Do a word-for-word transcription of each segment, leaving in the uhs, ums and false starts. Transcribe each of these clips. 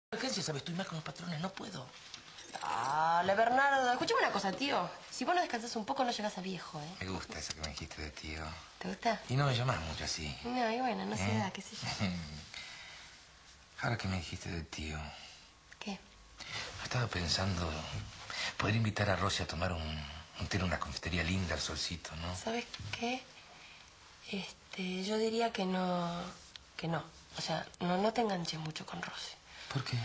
Urgencia, ¿sabes? Estoy mal con los patrones, no puedo. Dale, Bernardo. Escúchame una cosa, tío. Si vos no descansas un poco, no llegas a viejo, ¿eh? Me gusta eso que me dijiste de tío. ¿Te gusta? Y no me llamas mucho así. No, y bueno, no ¿Eh? se da, qué sé yo. Ahora que me dijiste de tío... ¿Qué? Estaba pensando poder invitar a Rosy a tomar un, un té en una confitería linda al solcito, ¿no? ¿Sabes qué? Este, yo diría que no... Que no. O sea, no, no te enganches mucho con Rosy. ¿Por qué?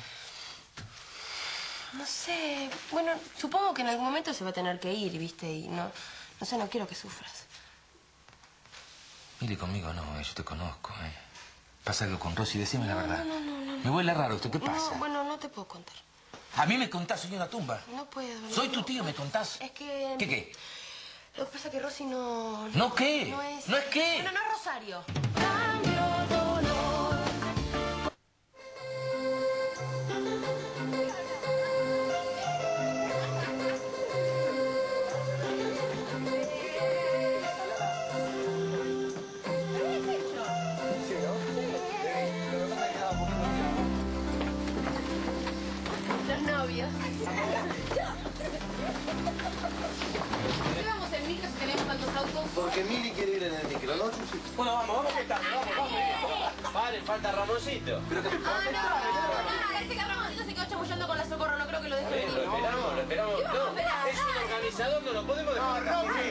No sé. Bueno, supongo que en algún momento se va a tener que ir, ¿viste? Y no... No sé, no quiero que sufras. Mire, conmigo no, eh, yo te conozco, ¿eh? Pasa algo con Rosy, decime no, la verdad. No, no, no, no. Me huele raro esto, ¿qué pasa? No, bueno, no te puedo contar. A mí me contás, soy una tumba. No puedo. No, Soy tu no. tío, ¿me contás? Es que... ¿Qué qué? Lo que pasa es que Rosy no... ¿No qué? No es... ¿No es qué? No, no es Rosario. Los novios. ¿Por qué vamos en micro si tenemos tantos autos? Porque Mili quiere ir en el micro, ¿no? Sí. Bueno, vamos, vamos que tarde, vamos, vamos. Vale, falta Ramoncito. Pero que te Ah, no, no, no, parece que Ramoncito se quedó chamullando con la Socorro, no creo que lo deje Bien, lo venir. esperamos, lo esperamos. ¿Qué vamos a No, esperar? es un organizador, no lo podemos dejar. No, no,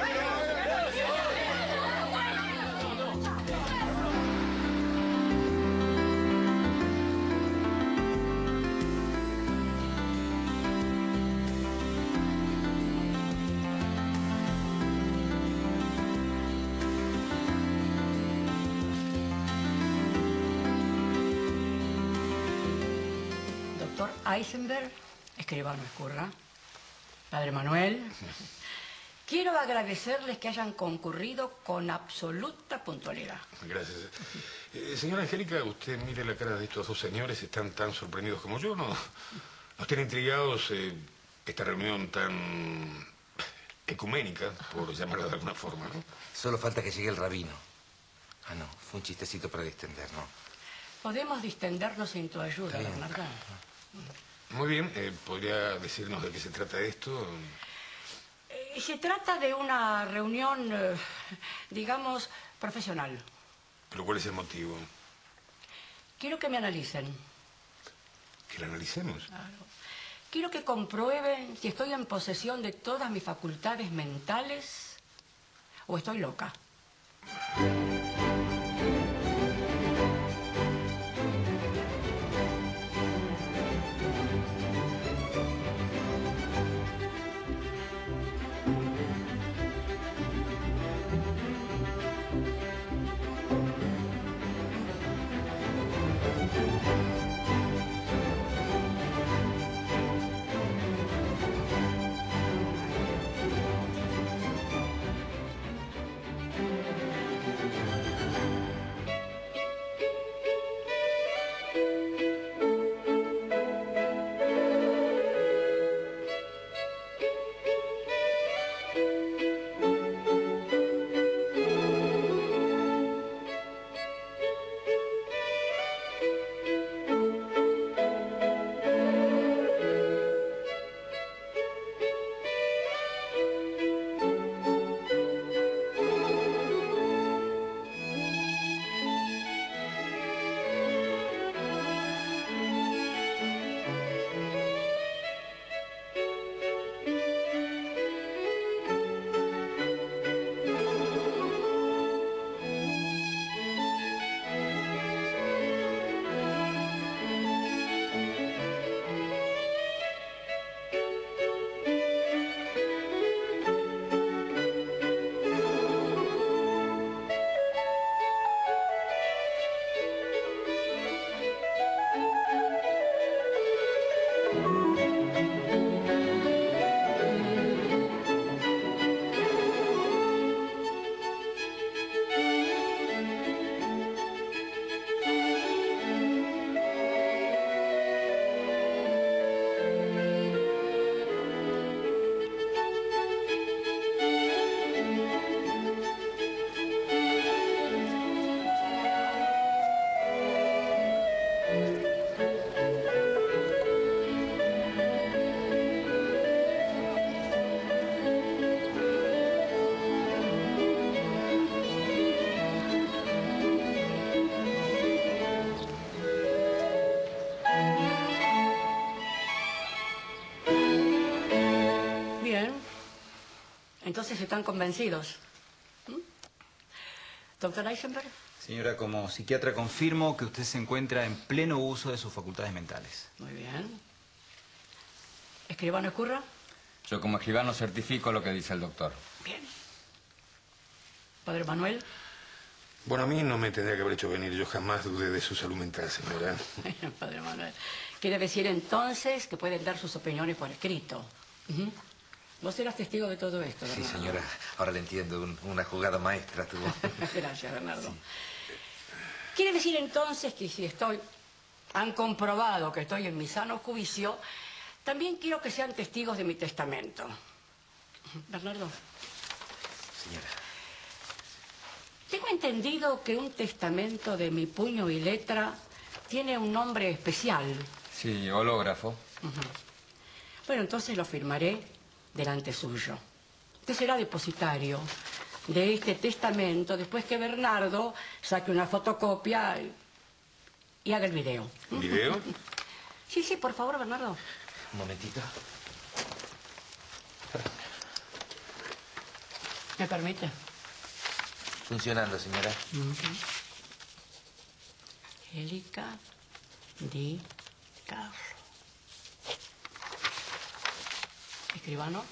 Doctor Eisenberg, escribano Escurra, Padre Manuel, quiero agradecerles que hayan concurrido con absoluta puntualidad. Gracias. Eh, señora Angélica, usted mire la cara de estos dos señores, están tan sorprendidos como yo, ¿no? ¿No están intrigados eh, esta reunión tan ecuménica, por llamarla de alguna forma, no? Solo falta que llegue el rabino. Ah, no, fue un chistecito para distender, ¿no? Podemos distendernos sin tu ayuda, Está bien. Bernardo. Muy bien, eh, ¿podría decirnos de qué se trata esto? Eh, se trata de una reunión, eh, digamos, profesional. ¿Pero cuál es el motivo? Quiero que me analicen. ¿Que la analicemos? Claro. Quiero que comprueben si estoy en posesión de todas mis facultades mentales o estoy loca. Entonces están convencidos. ¿Mm? Doctor Eisenberg. Señora, como psiquiatra confirmo que usted se encuentra en pleno uso de sus facultades mentales. Muy bien. ¿Escribano Escurra? Yo como escribano certifico lo que dice el doctor. Bien. Padre Manuel. Bueno, a mí no me tendría que haber hecho venir. Yo jamás dudé de su salud mental, señora. Padre Manuel. Quiere decir entonces que pueden dar sus opiniones por escrito. Uh-huh. Vos eras testigo de todo esto, Sí, Bernardo. señora. Ahora le entiendo. Un- una jugada maestra tuvo. Gracias, Bernardo. Quiere decir entonces que si estoy, han comprobado que estoy en mi sano juicio, también quiero que sean testigos de mi testamento. Bernardo. Señora. Tengo entendido que un testamento de mi puño y letra tiene un nombre especial. Sí, hológrafo. Uh-huh. Bueno, entonces lo firmaré delante suyo. Usted será depositario de este testamento después que Bernardo saque una fotocopia y, y haga el video. ¿Video? Sí, sí, por favor, Bernardo. Un momentito. ¿Me permite? Funcionando, señora. Angélica Di Carlo. ¿Escribano?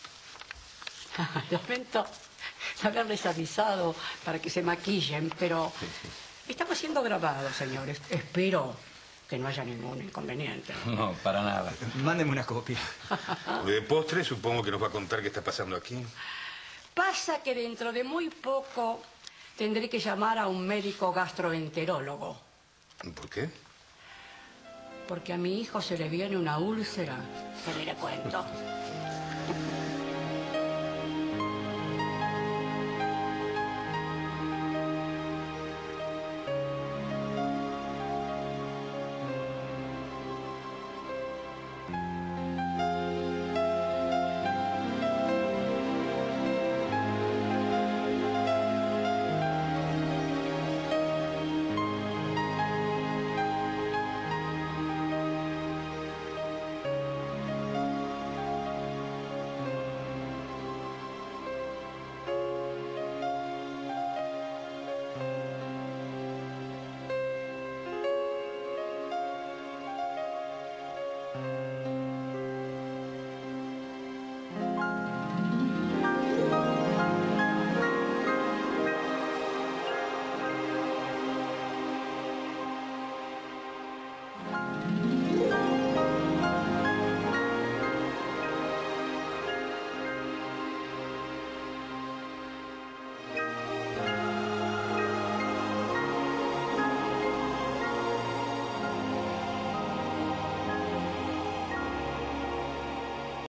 Lamento haberles avisado para que se maquillen, pero estamos siendo grabados, señores. Espero que no haya ningún inconveniente. No, para nada. Mándeme una copia. De postre, supongo que nos va a contar qué está pasando aquí. Pasa que dentro de muy poco tendré que llamar a un médico gastroenterólogo, ¿Por qué? porque a mi hijo se le viene una úlcera, que ni le cuento.